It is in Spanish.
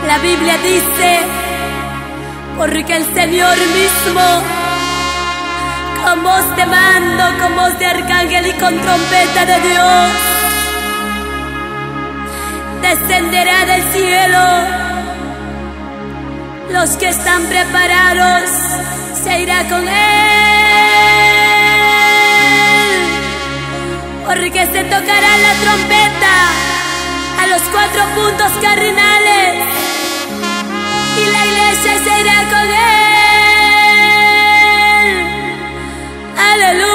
La Biblia dice, porque el Señor mismo, con voz de mando, con voz de arcángel y con trompeta de Dios, descenderá del cielo. Los que están preparados se irá con Él, porque se tocará la trompeta a los 4 puntos cardinales y la iglesia se irá con Él. Aleluya.